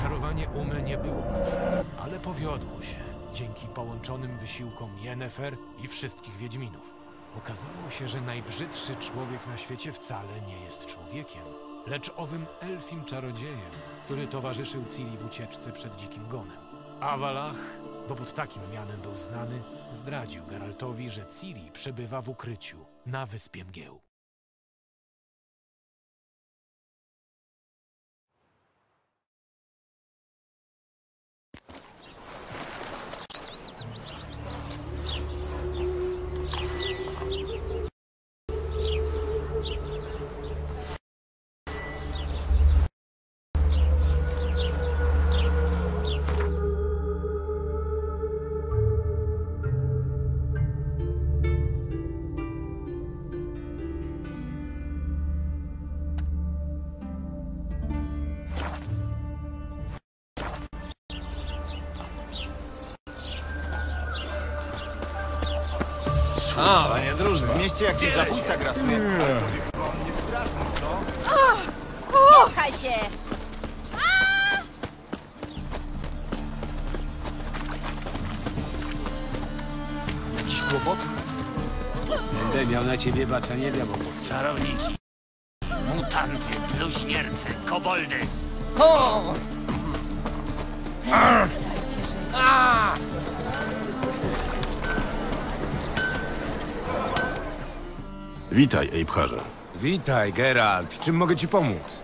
Zaczarowanie Umy nie było łatwe, ale powiodło się dzięki połączonym wysiłkom Yennefer i wszystkich Wiedźminów. Okazało się, że najbrzydszy człowiek na świecie wcale nie jest człowiekiem, lecz owym elfim czarodziejem, który towarzyszył Ciri w ucieczce przed dzikim gonem. Avalach, bo pod takim mianem był znany, zdradził Geraltowi, że Ciri przebywa w ukryciu na Wyspie Mgieł. Panie drużba. W mieście jak gdzieś zabójca grasuje. Pchaj się! Jakiś kłopot? Będę miał na ciebie baczenie białobóstwa. Czarowniki, mutanty, bluźniercy, koboldy. Dajcie żyć. Witaj, Ejbharze. Witaj, Geralt. Czym mogę ci pomóc?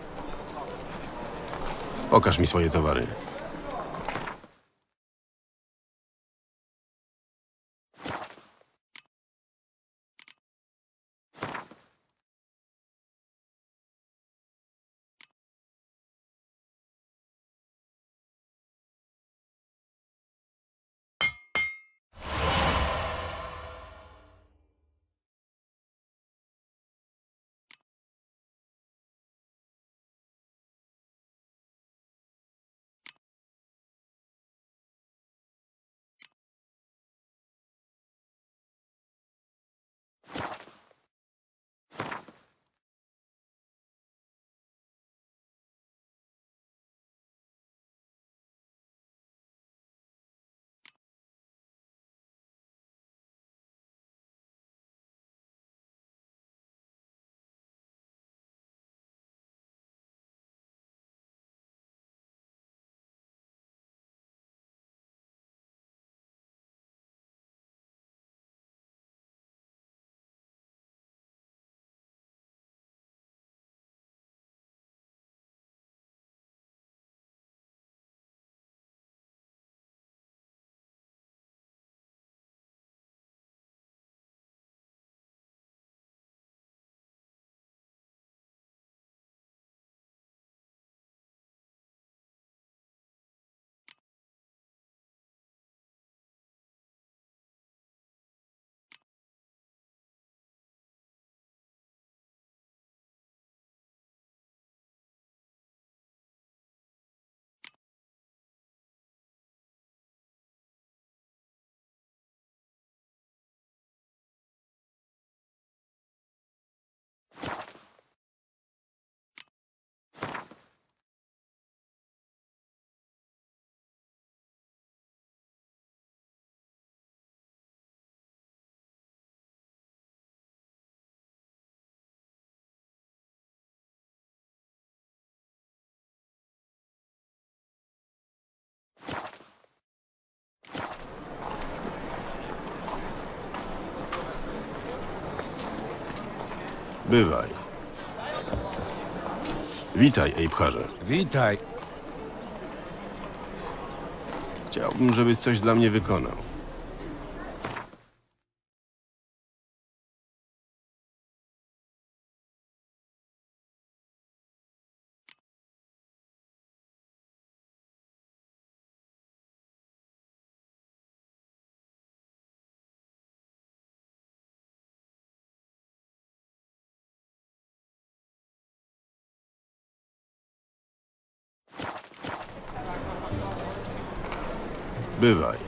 Pokaż mi swoje towary. Bywaj. Witaj, Ejbharze. Witaj. Chciałbym, żebyś coś dla mnie wykonał. Bywaj.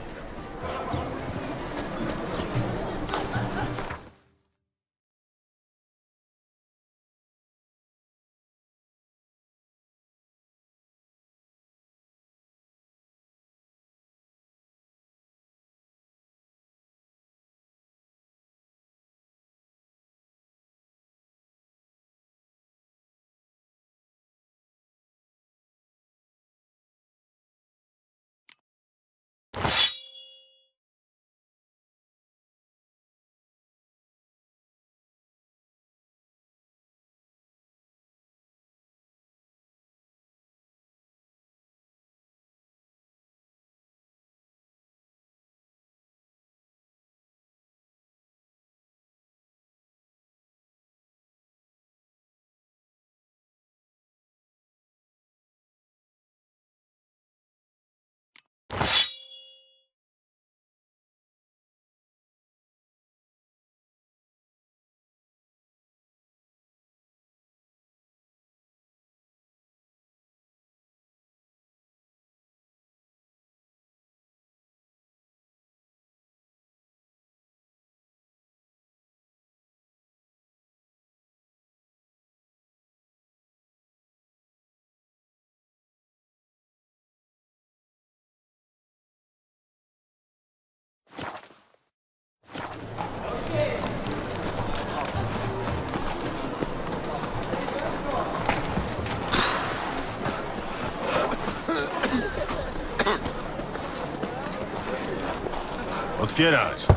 Otwierać!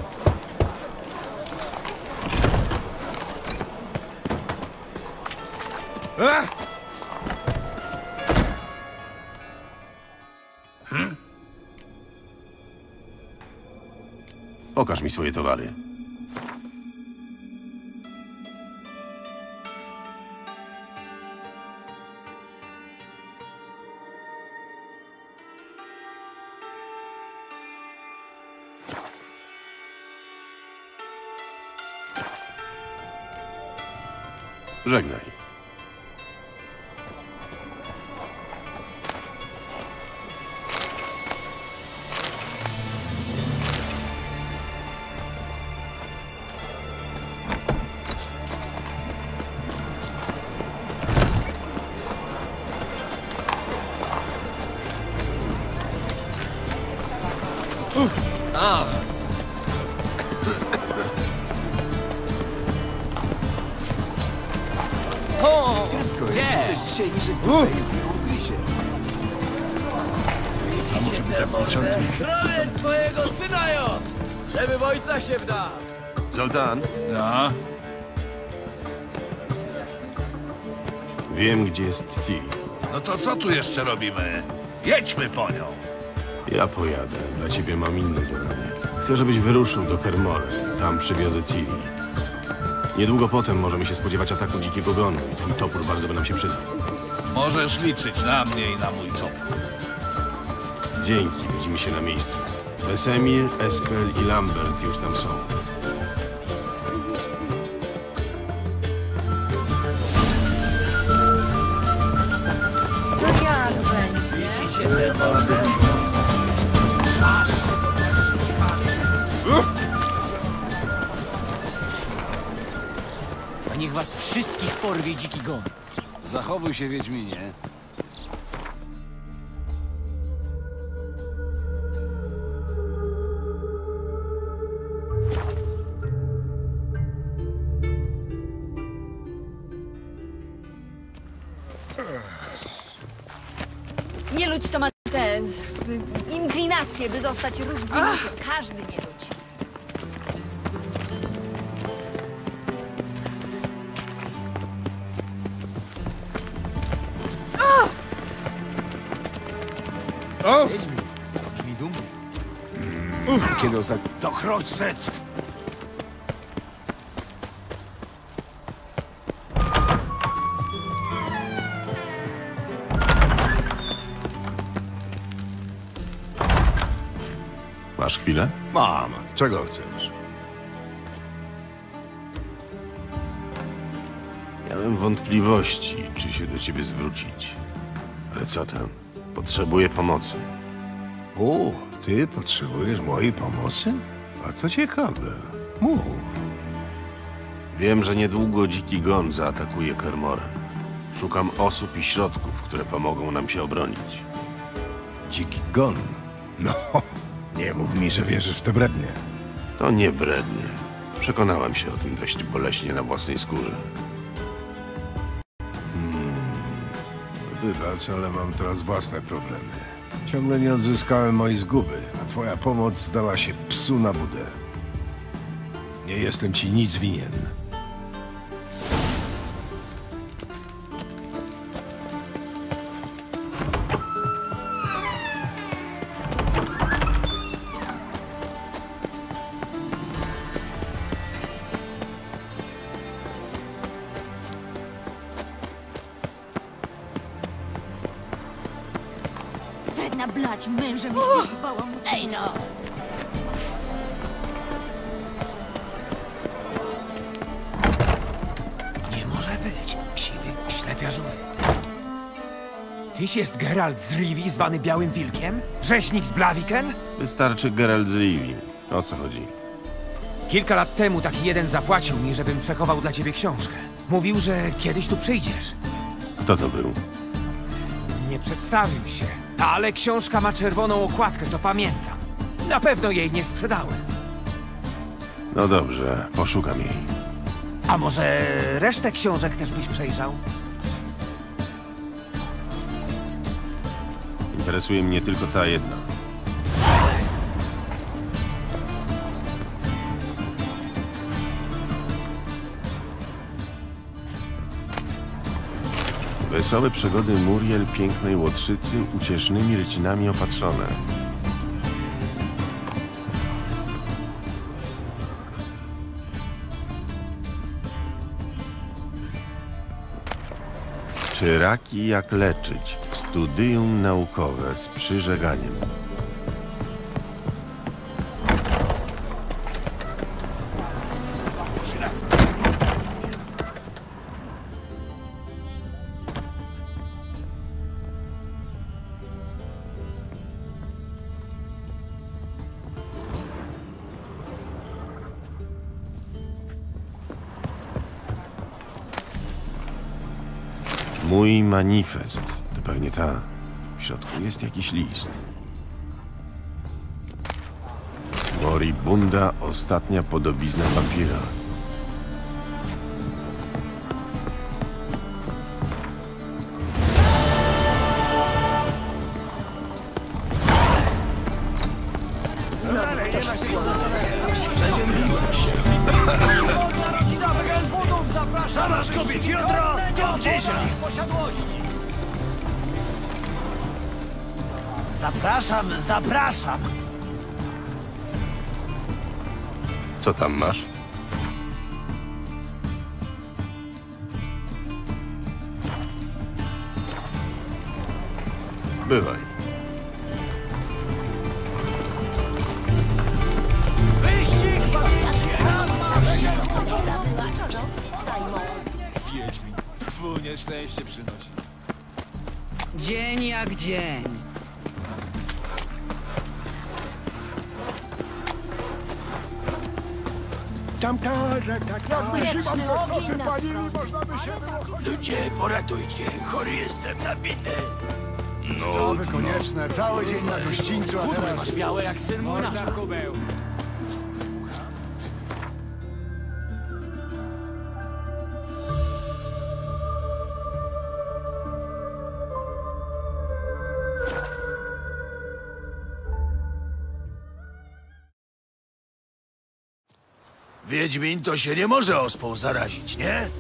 Pokaż mi swoje towary. Żegnaj. Twojego syna jest! Żeby w ojca się wdał! Zoltan, No, wiem, gdzie jest Ciri. No to co tu jeszcze robimy? Jedźmy po nią. Ja pojadę. Dla ciebie mam inne zadanie. Chcę, żebyś wyruszył do Kermoren. Tam przywiozę Ciri. Niedługo potem możemy się spodziewać ataku Dzikiego Gonu i twój topór bardzo by nam się przydał. Możesz liczyć na mnie i na mój topór. Dzięki, widzimy się na miejscu. Wesemir, Eskel i Lambert już tam są. To jak będzie? A niech was wszystkich porwie dziki gon. zachowuj się, Wiedźminie. Nie ludź to ma te inklinacje, by zostać rozbitym. Każdy nie ludź. Kiedy ostatnio... To chodź, Set! Masz chwilę? Mam. Czego chcesz? Miałem wątpliwości, czy się do ciebie zwrócić. Ale co tam? Potrzebuję pomocy. O, ty potrzebujesz mojej pomocy? A to ciekawe. Mów. Wiem, że niedługo Dziki Gon zaatakuje Kermoren. Szukam osób i środków, które pomogą nam się obronić. Dziki gon. No, nie mów mi, że wierzysz w te brednie. To nie brednie. Przekonałem się o tym dość boleśnie na własnej skórze. Wybacz, ale mam teraz własne problemy. Ciągle nie odzyskałem mojej zguby, a twoja pomoc zdała się psu na budę. Nie jestem ci nic winien. Wredna blać mężem chce zbałamucić. Ej no! Nie może być. Siwy ślepiarzu. Tyś jest Geralt z Rivii, zwany Białym Wilkiem? Rzeźnik z Blaviken? Wystarczy Geralt z Rivii. O co chodzi? Kilka lat temu taki jeden zapłacił mi, żebym przechował dla ciebie książkę. Mówił, że kiedyś tu przyjdziesz. Kto to był? Nie przedstawił się, ale książka ma czerwoną okładkę, to pamiętam. Na pewno jej nie sprzedałem. No dobrze, poszukam jej. A może resztę książek też byś przejrzał? Interesuje mnie tylko ta jedna. Wesołe przygody Muriel, pięknej łotrzycy, uciesznymi rycinami opatrzone. Czy raki jak leczyć? Studium naukowe z przyżeganiem. Mój manifest. To pewnie ta. W środku jest jakiś list. Moribunda, ostatnia podobizna wampira. Zamasz kobiet jutro do 10 posiadłości. Zapraszam, zapraszam. Co tam masz? Bywaj. Wyścig Fu, nieszczęście przynosi. Dzień jak dzień. Ludzie, poratujcie. Chory jestem, nabity. Nowy konieczne, cały dzień na gościńcu, a teraz... Białe jak syn młynarza. Wiedźmin to się nie może ospą zarazić, nie?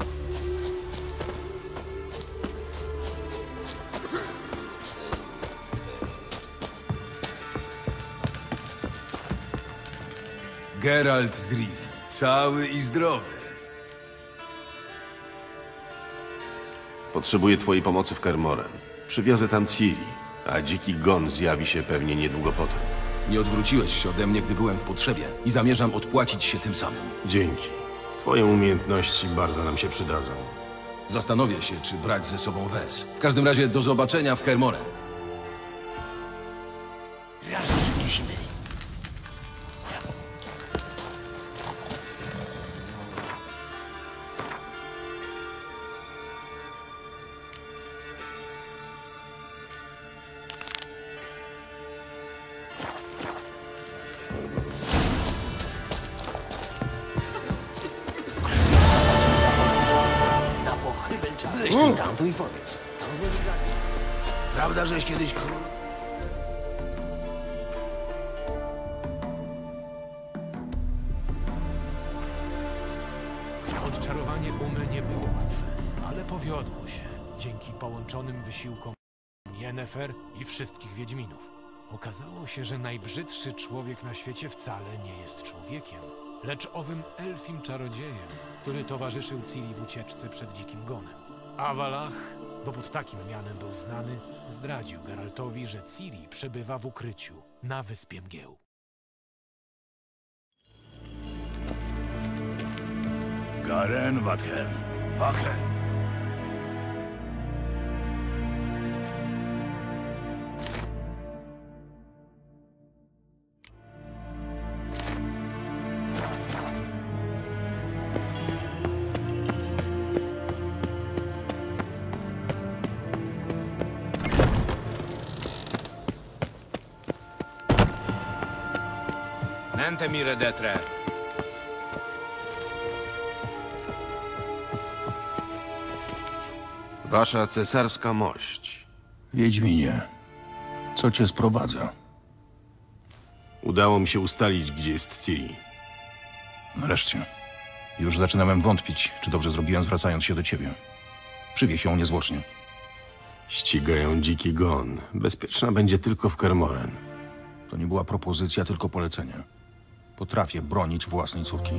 Geralt z Rivi, cały i zdrowy. Potrzebuję twojej pomocy w Kermoren. Przywiozę tam Ciri, a dziki gon zjawi się pewnie niedługo potem. Nie odwróciłeś się ode mnie, gdy byłem w potrzebie i zamierzam odpłacić się tym samym. Dzięki. Twoje umiejętności bardzo nam się przydadzą. Zastanowię się, czy brać ze sobą Wes. W każdym razie do zobaczenia w Kermoren. Wyślij tamtu i powiedz. Prawda, żeś kiedyś król? Odczarowanie Umy nie było łatwe, ale powiodło się dzięki połączonym wysiłkom Yennefer i wszystkich Wiedźminów. Okazało się, że najbrzydszy człowiek na świecie wcale nie jest człowiekiem, lecz owym elfim czarodziejem, który towarzyszył Ciri w ucieczce przed dzikim gonem. Avalach, bo pod takim mianem był znany, zdradził Geraltowi, że Ciri przebywa w ukryciu na Wyspie Mgieł. Garen Wadhen. Wache. Nente mi redetre. Wasza cesarska mość. Wiedźminie, co cię sprowadza? Udało mi się ustalić, gdzie jest Ciri. Nareszcie. Już zaczynałem wątpić, czy dobrze zrobiłem, zwracając się do ciebie. Przywieź ją niezwłocznie. Ścigają dziki gon. Bezpieczna będzie tylko w Kermoren. To nie była propozycja, tylko polecenie. Potrafię bronić własnej córki.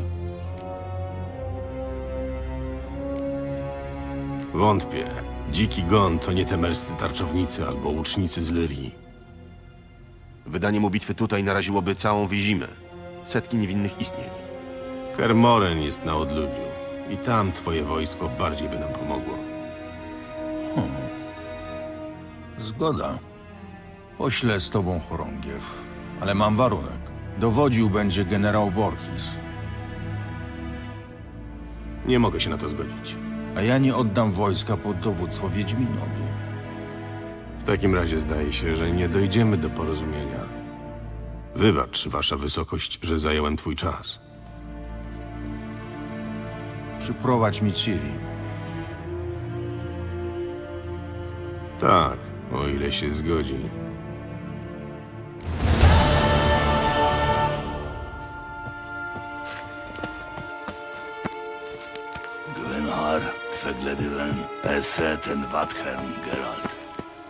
Wątpię. Dziki gon to nie temerscy tarczownicy albo łucznicy z Lyrii. Wydanie mu bitwy tutaj naraziłoby całą Wizimę. Setki niewinnych istnień. Kermoren jest na odludziu. I tam twoje wojsko bardziej by nam pomogło. Zgoda. Poślę z tobą chorągiew, ale mam warunek. Dowodził będzie generał Voorhis. Nie mogę się na to zgodzić. A ja nie oddam wojska pod dowództwo Wiedźminowi. W takim razie zdaje się, że nie dojdziemy do porozumienia. Wybacz, wasza wysokość, że zająłem twój czas. Przyprowadź mi Ciri. Tak, o ile się zgodzi. Gwenar, Tvegledywen, Esse ten Vatherm, Geralt.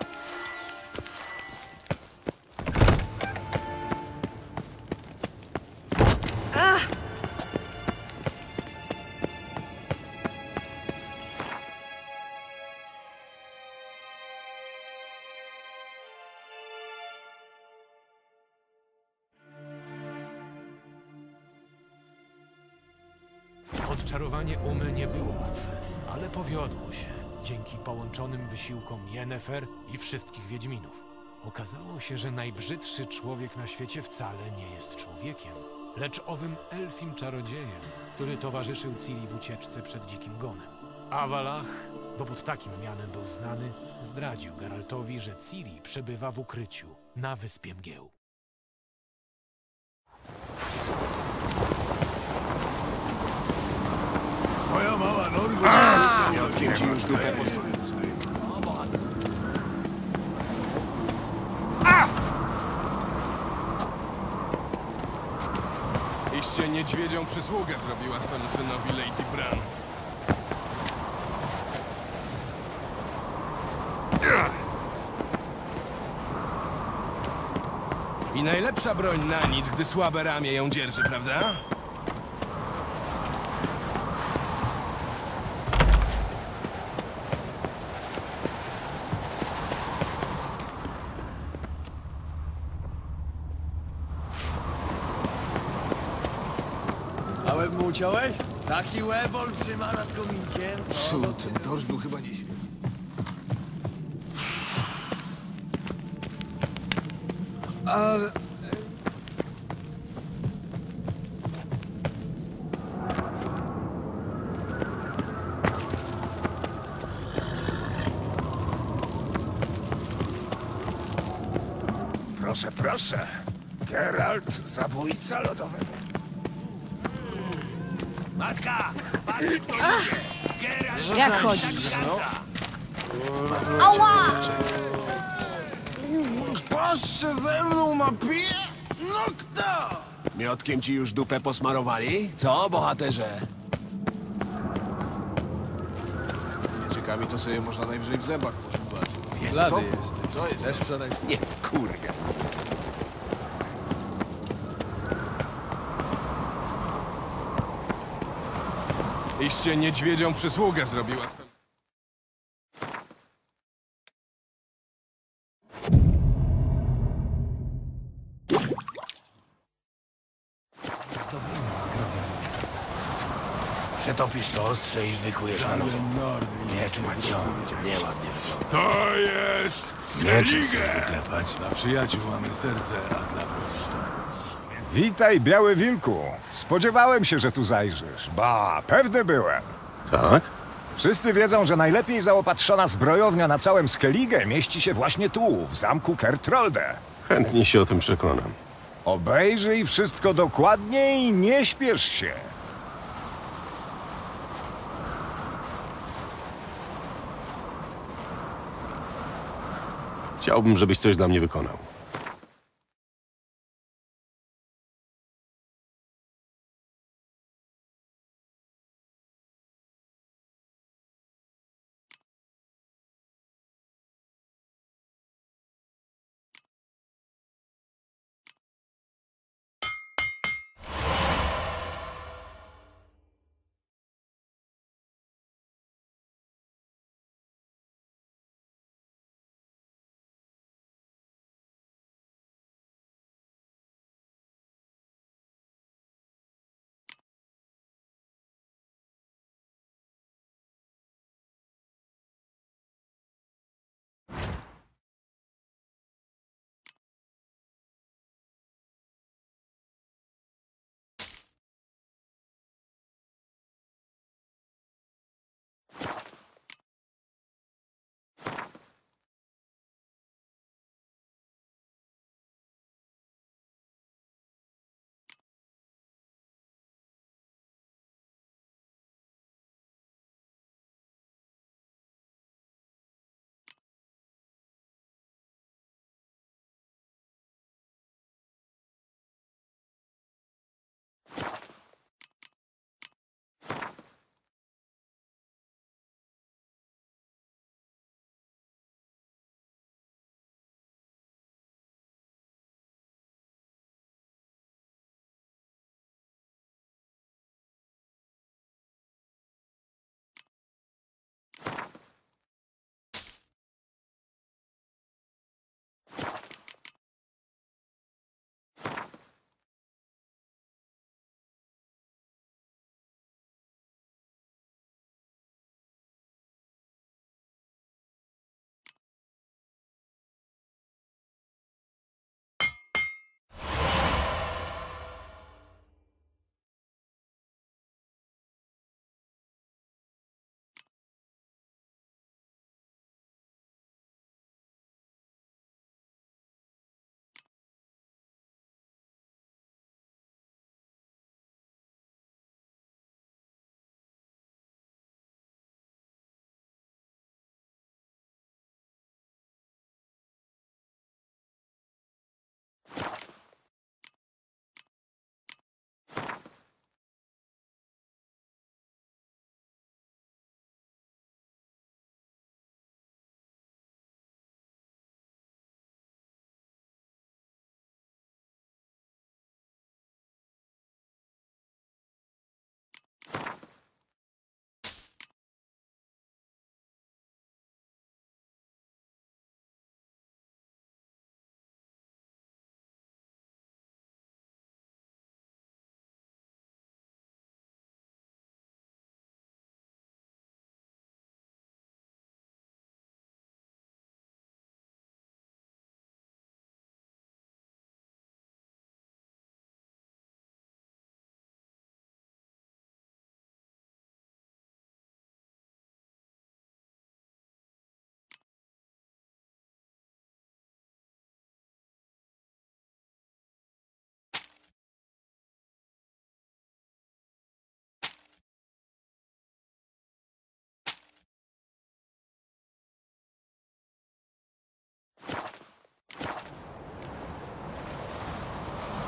Odczarowanie Umy nie było łatwe, ale powiodło się dzięki połączonym wysiłkom Yennefer i wszystkich Wiedźminów. Okazało się, że najbrzydszy człowiek na świecie wcale nie jest człowiekiem, lecz owym elfim czarodziejem, który towarzyszył Ciri w ucieczce przed dzikim gonem. Avalach, bo pod takim mianem był znany, zdradził Geraltowi, że Ciri przebywa w ukryciu na Wyspie Mgieł. Moja mała Norgu nie odcięci już dupę. Iście niedźwiedzią przysługę zrobiła swemu synowi Lady Bran. I najlepsza broń na nic, gdy słabe ramię ją dzierży, prawda? A łeb mu uciąłeś? Taki łeb olbrzyma nad kominkiem. Psu, ten dorsz był chyba nie... Proszę, proszę. Geralt, zabójca lodowy. Matka! Patrz, kto idzie! Geralt! Jak chodzisz? Ała! Ktoś się ze mną napije? No kto? Miotkiem ci już dupę posmarowali? Co, bohaterze? Ciekawi to sobie można najwyżej w zębach poczuwać. Blady jest. To jest. Też wczoraj. Nie wkurwia. Iście niedźwiedzią przysługę zrobiła swemu... Przetopisz to ostrze i wykujesz na nowo. Miecz ma ciąć, a nie ładnie wygląda. To jest Mieczem chcesz wyklepać. Dla przyjaciół mamy serce, a dla wrogów to... Witaj, Biały Wilku. Spodziewałem się, że tu zajrzysz. Ba, pewny byłem. Tak? Wszyscy wiedzą, że najlepiej zaopatrzona zbrojownia na całym Skellige mieści się właśnie tu, w zamku Kertrolde. Chętnie się o tym przekonam. Obejrzyj wszystko dokładnie i nie śpiesz się. Chciałbym, żebyś coś dla mnie wykonał.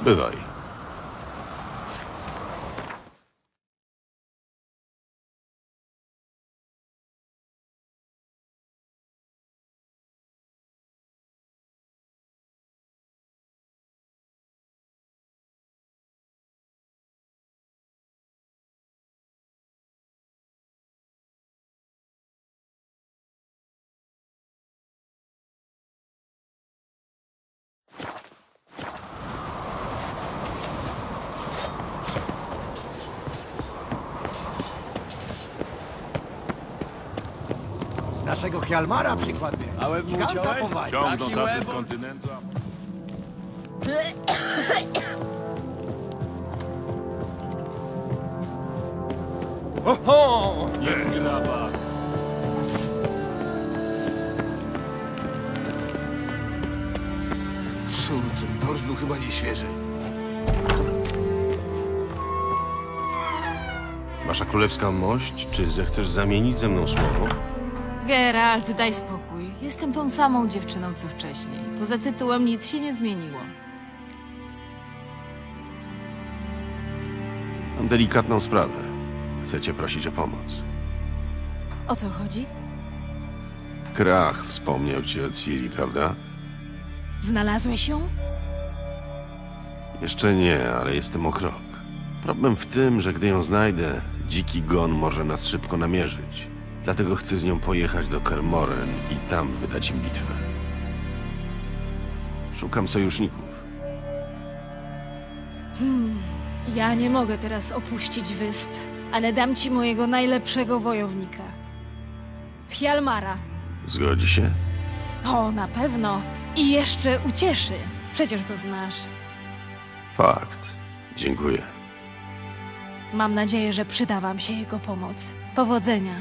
Bywaj. Z naszego Hjalmara przykładnie. Małe Giganta powali. Ciągną Taki tacy z łebur. kontynentu. Oho! Jest graba. Ten dorsz był chyba nieświeży. Wasza królewska mość, czy zechcesz zamienić ze mną słowo? Geralt, daj spokój. Jestem tą samą dziewczyną, co wcześniej. Poza tytułem nic się nie zmieniło. Mam delikatną sprawę. Chcę cię prosić o pomoc. O co chodzi? Krach wspomniał ci o Ciri, prawda? Znalazłeś ją? Jeszcze nie, ale jestem o krok. Problem w tym, że gdy ją znajdę, dziki gon może nas szybko namierzyć. Dlatego chcę z nią pojechać do Kermoren i tam wydać im bitwę. Szukam sojuszników. Ja nie mogę teraz opuścić wysp, ale dam ci mojego najlepszego wojownika. Hjalmara. Zgodzi się? O, na pewno. I jeszcze ucieszy. Przecież go znasz. Fakt. Dziękuję. Mam nadzieję, że przyda wam się jego pomoc. Powodzenia.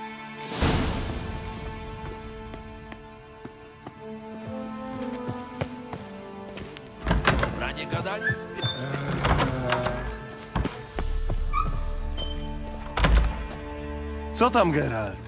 Branie gadali? Co tam, Geralt?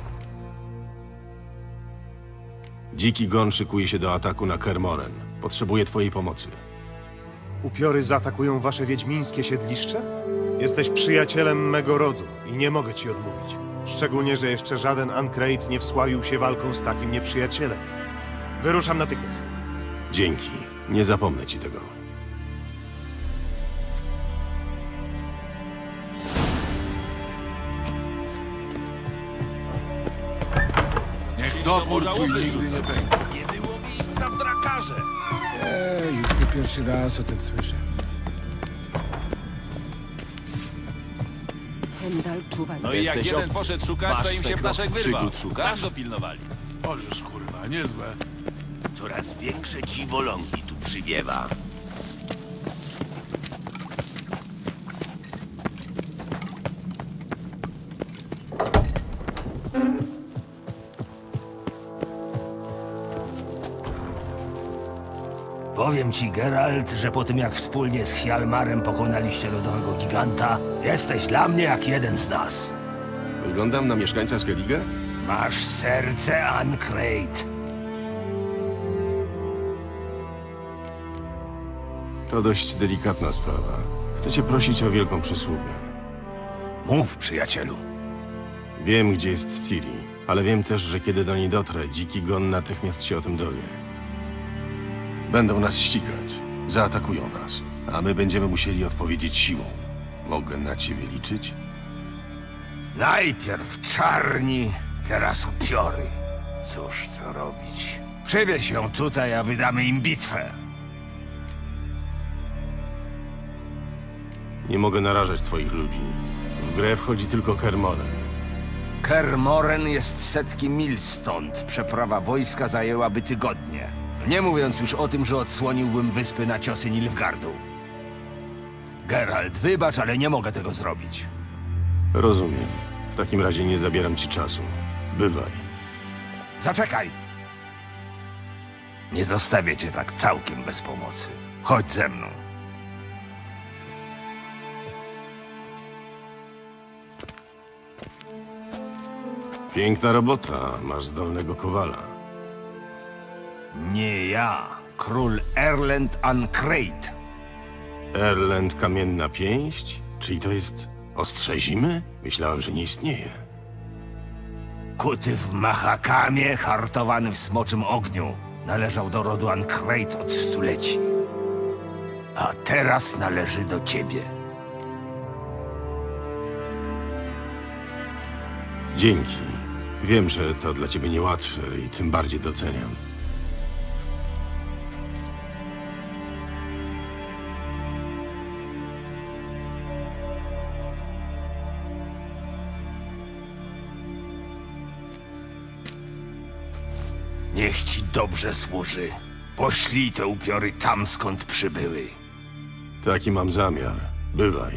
Dziki gon szykuje się do ataku na Kermoren. Potrzebuję twojej pomocy. Upiory zaatakują wasze wiedźmińskie siedliszcze? Jesteś przyjacielem mego rodu i nie mogę ci odmówić. Szczególnie, że jeszcze żaden Ancreit nie wsławił się walką z takim nieprzyjacielem. Wyruszam natychmiast. Dzięki. Nie zapomnę ci tego. Niech topór twój nigdy nie pęknie. Nie było miejsca w drakarze. Już nie pierwszy raz o tym słyszę. Hendal czuwa. No i jak jeden poszedł szukać, to im się ptaszek wyrwał. Tam go pilnowali. Ależ kurwa, niezłe. Coraz większe dziwolągi tu przywiewa. Powiem ci, Geralt, że po tym jak wspólnie z Hjalmarem pokonaliście lodowego giganta, jesteś dla mnie jak jeden z nas. Wyglądam na mieszkańca Skellige? Masz serce Ancreit. To dość delikatna sprawa. Chcę cię prosić o wielką przysługę. Mów, przyjacielu. Wiem, gdzie jest Ciri, ale wiem też, że kiedy do niej dotrę, dziki gon natychmiast się o tym dowie. Będą nas ścigać, zaatakują nas, a my będziemy musieli odpowiedzieć siłą. Mogę na ciebie liczyć? Najpierw czarni, teraz upiory. Cóż, co robić? Przywieź ją tutaj, a wydamy im bitwę. Nie mogę narażać twoich ludzi. W grę wchodzi tylko Kermoren. Kermoren jest setki mil stąd. Przeprawa wojska zajęłaby tygodnie. Nie mówiąc już o tym, że odsłoniłbym wyspy na ciosy Nilfgaardu. Geralt, wybacz, ale nie mogę tego zrobić. Rozumiem. W takim razie nie zabieram ci czasu. Bywaj. Zaczekaj! Nie zostawię cię tak całkiem bez pomocy. Chodź ze mną. Piękna robota. Masz zdolnego kowala. Nie ja, król Erlend Ancreit. Erlend Kamienna Pięść? Czyli to jest ostrze zimy? Myślałem, że nie istnieje. Kuty w Mahakamie, hartowany w smoczym ogniu. Należał do rodu Ancreit od stuleci. A teraz należy do ciebie. Dzięki. Wiem, że to dla ciebie niełatwe i tym bardziej doceniam. Niech ci dobrze służy. Poślij te upiory tam, skąd przybyły. Taki mam zamiar. Bywaj.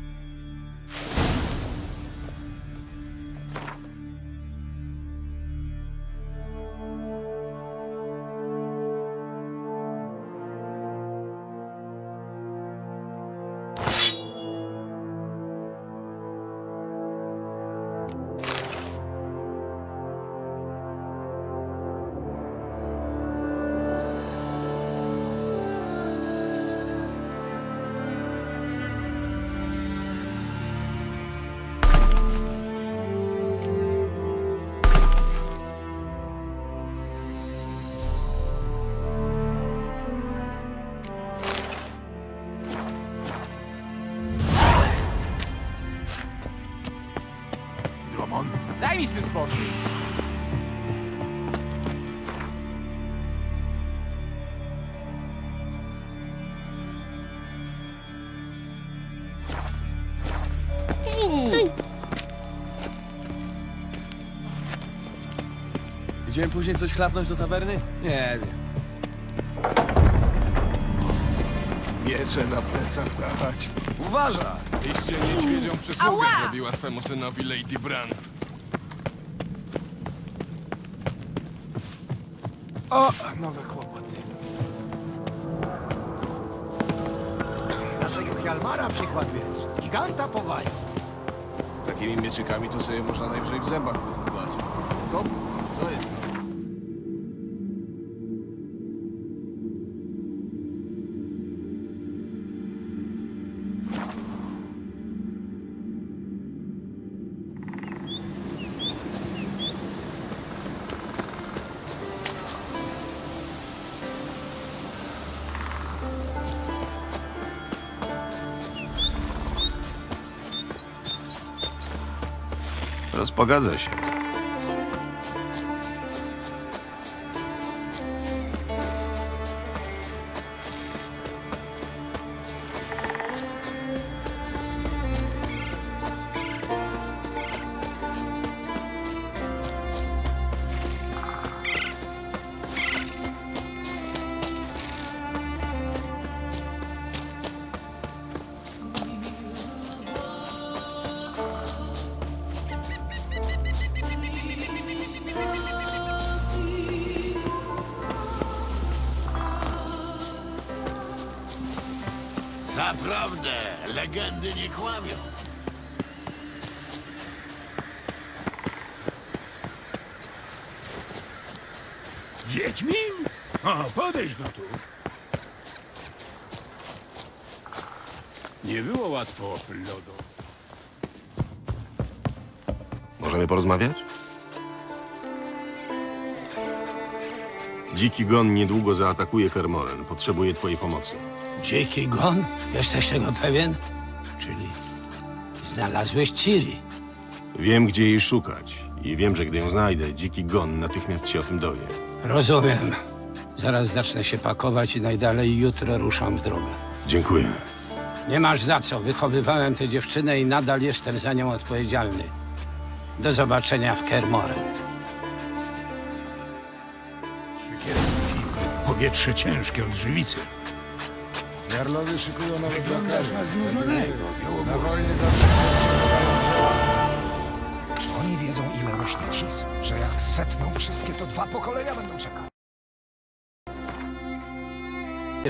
Daj mi z tym spokój. Idziemy później coś chlapnąć do tawerny? Nie wiem. Miecze na plecach dać. Uważaj! Liście niedźwiedzią przysługę zrobiła swemu synowi Lady Bran. O, nowe kłopoty. Z naszego Hjalmara przykład bierz. Giganta powali. Takimi mieczykami to sobie można najwyżej w zębach podłubać. Dobra, to jest. Rozpogadza się. Zaprawdę, legendy nie kłamią. Wiedźmin? O, podejdź no tu. Nie było łatwo, Lodo. Możemy porozmawiać? Dziki Gon niedługo zaatakuje Kermoren. Potrzebuje twojej pomocy. Dziki Gon? Jesteś tego pewien? Czyli znalazłeś Ciri? Wiem, gdzie jej szukać. I wiem, że gdy ją znajdę, Dziki Gon natychmiast się o tym dowie. Rozumiem. Zaraz zacznę się pakować i najdalej jutro ruszam w drogę. Dziękuję. Nie masz za co. Wychowywałem tę dziewczynę i nadal jestem za nią odpowiedzialny. Do zobaczenia w Kermoren. Powietrze ciężkie od żywicy. Jarlowie szykują nowe Wyglądasz na znużonego, Na wojnie Czy oni wiedzą, ile rośnie cis? Że jak setną wszystkie, to 2 pokolenia będą czekać.